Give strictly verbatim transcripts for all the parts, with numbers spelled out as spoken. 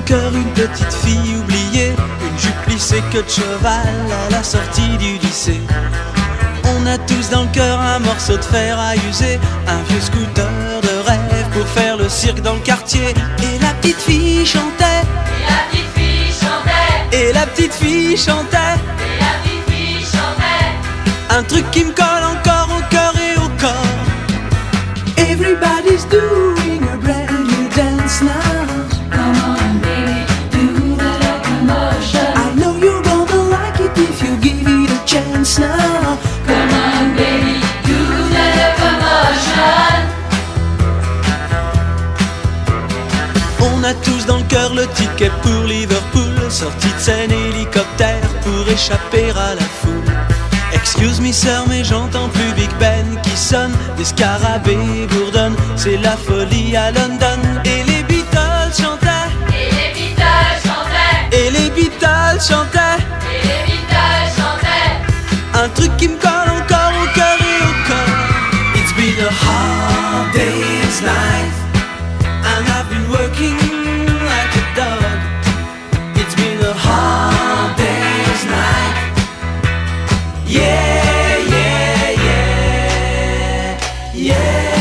cœur une petite fille oubliée, une jupe plissée queue de cheval à la sortie du lycée. On a tous dans le cœur un morceau de fer à user, un vieux scooter de rêve pour faire le cirque dans le quartier. Et la petite fille chantait, Et la petite fille chantait, et la petite fille chantait, Et la petite fille chantait, un truc qui me colle encore au cœur et au corps. Everybody's doing a brand new dance now. Come on baby, do the locomotion. I know you're gonna like it if you give it a chance now. Come on baby, do the locomotion. On a tous dans le cœur le ticket pour Liverpool, sortie de scène hélicoptère pour échapper à la foule. Excuse me sir, mais j'entends plus Big Ben qui sonne, des scarabées bourdonnent, c'est la folie à London. Et les Beatles chantaient, Et les Beatles chantaient, et les Beatles chantaient, Et les Beatles chantaient, un truc qui me colle encore au cœur et au corps. It's been a hard day's night, and I've been working like a dog. It's been a hard day's night. Yeah, yeah, yeah, yeah.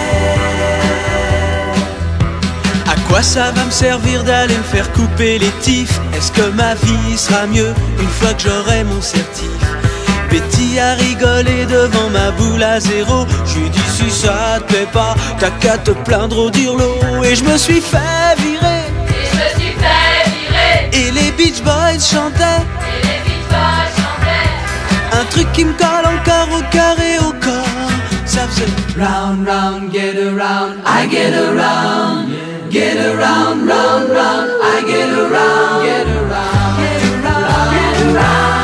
À quoi ça va me servir d'aller me faire couper les tifs? Est-ce que ma vie sera mieux une fois que j'aurai mon certif? Betty a rigolé devant ma boule à zéro. Je lui dis si ça te plaît pas, t'as qu'à te plaindre au dirlo. Et je me suis fait virer, Et je me suis fait virer, et les Beach Boys chantaient, Et les Beach Boys chantaient, un truc qui me colle encore au cœur et au corps. Ça faisait round, round, get around, I get around, get around, round, round, I get around, get around, get around, get around.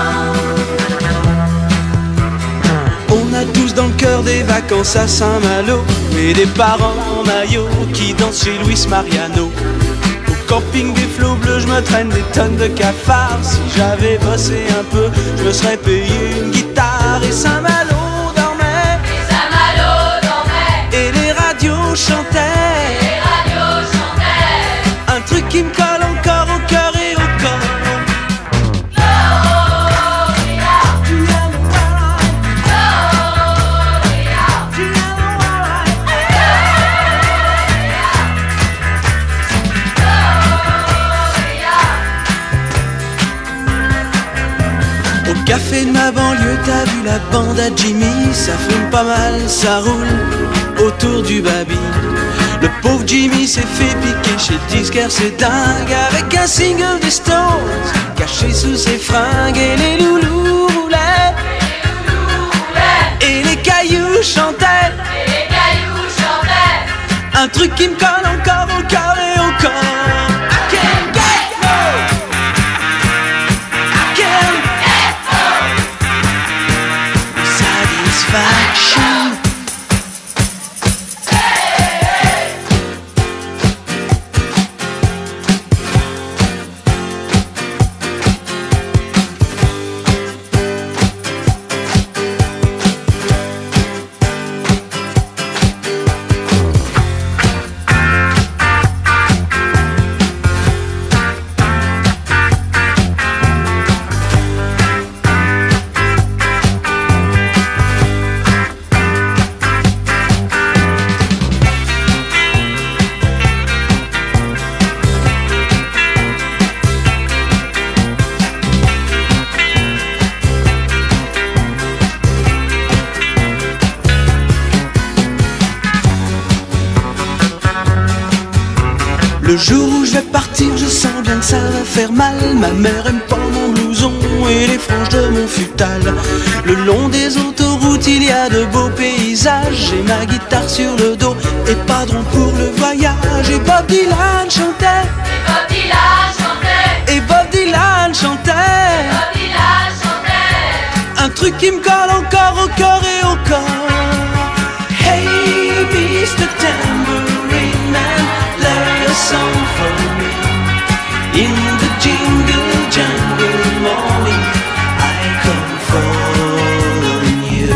On a tous dans le cœur des vacances à Saint-Malo et des parents en maillot qui dansent chez Luis Mariano. Au camping des flots bleus, je me traîne des tonnes de cafards. Si j'avais bossé un peu, je me serais payé une guitare. Et Saint-Malo dormait, Et Saint-Malo dormait, et les radios chantaient, Et les radios chantaient, un truc qui me colle encore au cœur et au corps. Gloria, Gloria, Au café de ma banlieue, t'as vu la bande à Jimmy, ça fume pas mal, ça roule autour du baby. Le pauvre Jimmy s'est fait piquer chez le disquaire, c'est dingue, avec un single des Stones caché sous ses fringues. Et les loulous roulaient, et les cailloux chantaient, Et les cailloux chantaient, un truc qui me colle encore au cœur et au corps. I can't get no, I can't satisfaction. Le jour où je vais partir, je sens bien que ça va faire mal. Ma mère aime pas mon blouson et les franges de mon futal. Le long des autoroutes, il y a de beaux paysages. J'ai ma guitare sur le dos et padron pour le voyage. Et Bob Dylan chantait, Et Bob Dylan chantait, et Bob Dylan chantait, Bob Dylan chantait, un truc qui me colle encore au cœur et au corps. Hey mister Tambourine Man, play a song for me. In the jingle jungle morning, I come following you.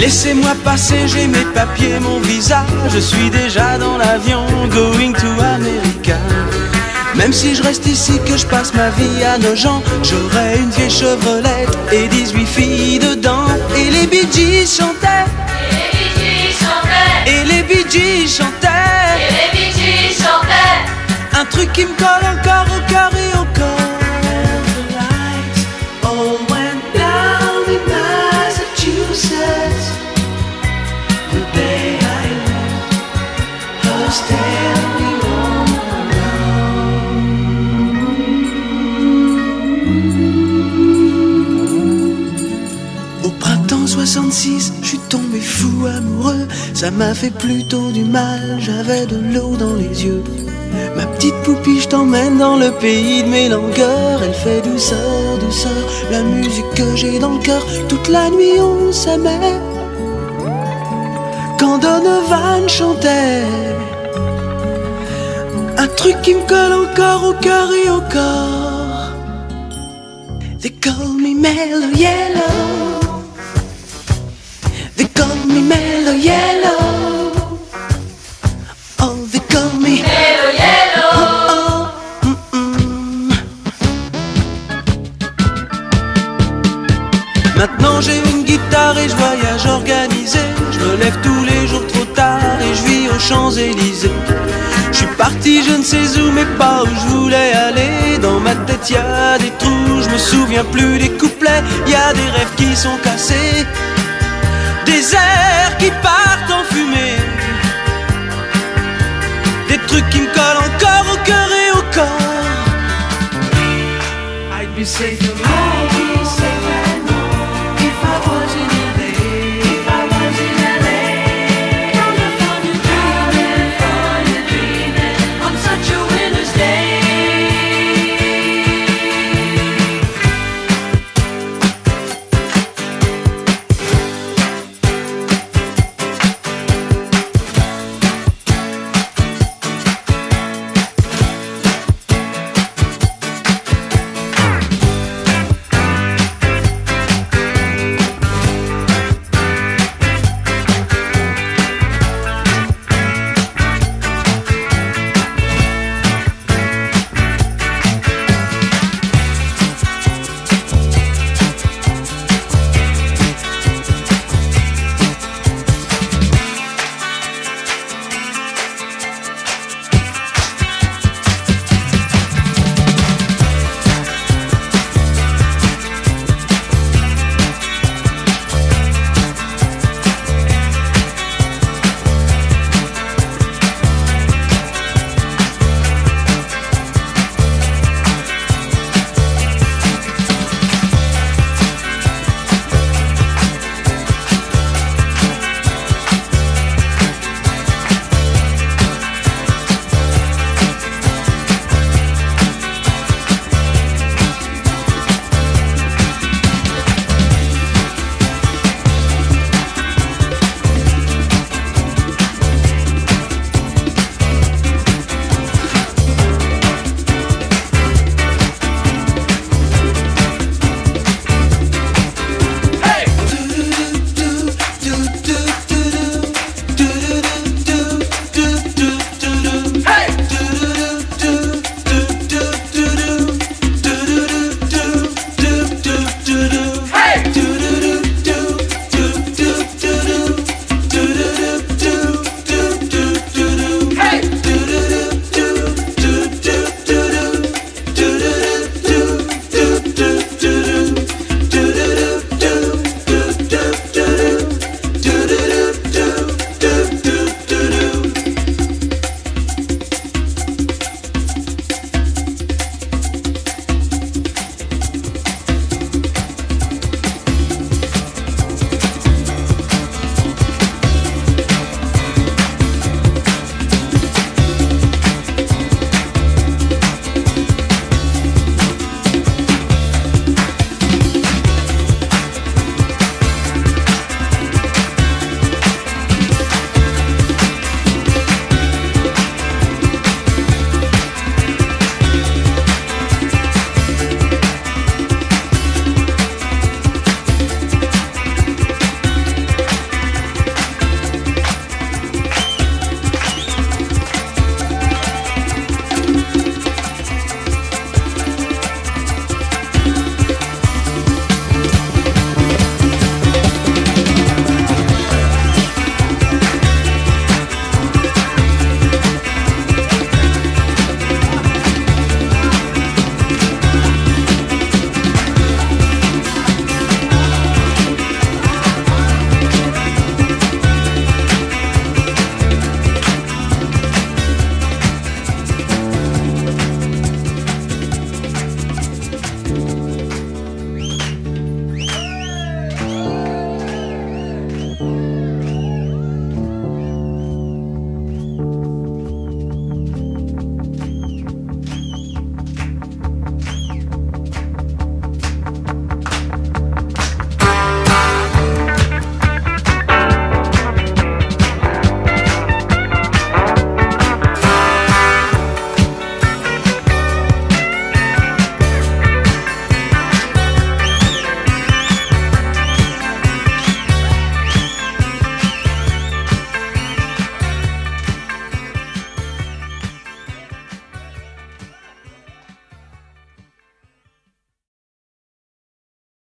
Laissez-moi passer, j'ai mes papiers, mon visa. Je suis déjà dans l'avion, going to America. Même si je reste ici, que je passe ma vie à Nogent, j'aurai une vieille Chevrolet et dix-huit filles dedans. Et les Bee Gees chantaient, Et les Bee Gees chantaient, et les Bee Gees chantaient. et les Bee Gees chantaient. Un truc qui me colle encore au cœur et au corps. The lights all went down in Massachusetts the day I left her standing on the ground. Au printemps soixante-six, je suis tombé fou amoureux. Ça m'a fait plutôt du mal, j'avais de l'eau dans les yeux. Ma petite poupie, je t'emmène dans le pays de mes langueurs. Elle fait douceur, douceur, la musique que j'ai dans le cœur. Toute la nuit on s'aimait quand Donovan chantait. Un truc qui me colle encore au cœur et au corps. They call me Mellow Yellow. They call me Mellow Yellow. Oh, they call me Mellow Yellow. oh, oh, mm, mm. Maintenant j'ai une guitare et je voyage organisé. Je me lève tous les jours trop tard et je vis aux Champs-Élysées. Je suis parti je ne sais où mais pas où je voulais aller. Dans ma tête y a des trous, je me souviens plus des couplets. Y a des rêves qui sont cassés, des airs qui partent en fumée, des trucs qui me collent encore au cœur et au corps. I'd be safe, I'd be safe.